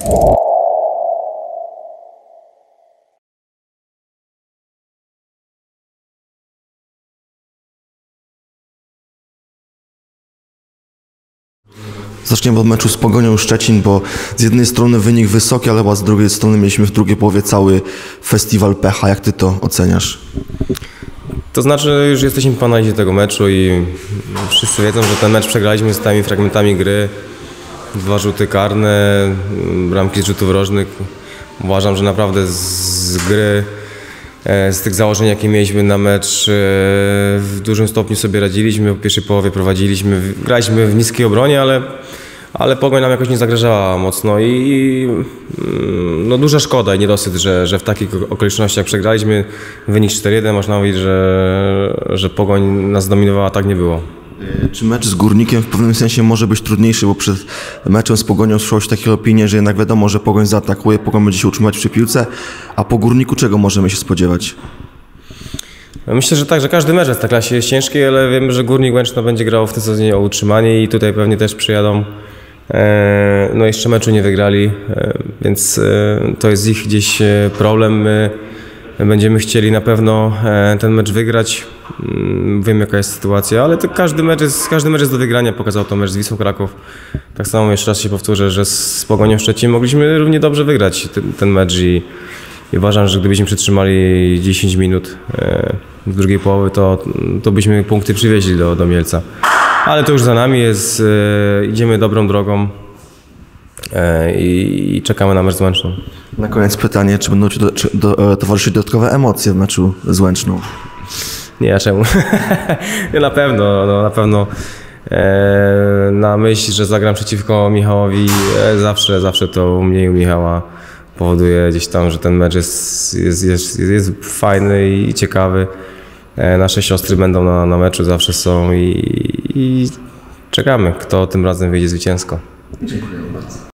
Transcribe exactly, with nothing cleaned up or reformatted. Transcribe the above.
Zaczniemy od meczu z Pogonią Szczecin, bo z jednej strony wynik wysoki, ale z drugiej strony mieliśmy w drugiej połowie cały festiwal pecha. Jak ty to oceniasz? To znaczy, już jesteśmy po analizie tego meczu i wszyscy wiedzą, że ten mecz przegraliśmy z tymi fragmentami gry. Dwa rzuty karne, bramki z rzutów rożnych. Uważam, że naprawdę z gry, z tych założeń, jakie mieliśmy na mecz, w dużym stopniu sobie radziliśmy. W pierwszej połowie prowadziliśmy, graliśmy w niskiej obronie, ale, ale Pogoń nam jakoś nie zagrażała mocno i no, duża szkoda i niedosyt, że, że w takich okolicznościach przegraliśmy. Wynik cztery jeden, można mówić, że, że Pogoń nas zdominowała, tak nie było. Czy mecz z Górnikiem w pewnym sensie może być trudniejszy, bo przed meczem z Pogonią słyszał się takie opinie, że jednak wiadomo, że Pogoń zaatakuje, Pogoń będzie się utrzymać przy piłce, a po Górniku czego możemy się spodziewać? Myślę, że tak, że każdy mecz w tej klasie jest ciężki, ale wiemy, że Górnik Łęczno będzie grał w tym sezonie o utrzymanie i tutaj pewnie też przyjadą. No jeszcze meczu nie wygrali, więc to jest ich gdzieś problem. My będziemy chcieli na pewno ten mecz wygrać. Wiem, jaka jest sytuacja, ale to każdy mecz jest, każdy mecz jest do wygrania. Pokazał to mecz z Wisłą Kraków. Tak samo jeszcze raz się powtórzę, że z Pogonią Szczecin mogliśmy równie dobrze wygrać ten, ten mecz i, i uważam, że gdybyśmy przytrzymali dziesięć minut w drugiej połowy, to, to byśmy punkty przywieźli do, do Mielca. Ale to już za nami jest, idziemy dobrą drogą i, i czekamy na mecz z Łęczną. Na koniec pytanie, czy będą ci do, czy do, towarzyszyć dodatkowe emocje w meczu z Łęczną? Nie, a czemu? Nie, na pewno, no, na pewno e, na myśl, że zagram przeciwko Michałowi, e, zawsze, zawsze to u mnie i u Michała powoduje gdzieś tam, że ten mecz jest, jest, jest, jest fajny i ciekawy. E, nasze siostry będą na, na meczu, zawsze są i, i czekamy, kto tym razem wyjdzie zwycięsko. Dziękuję bardzo.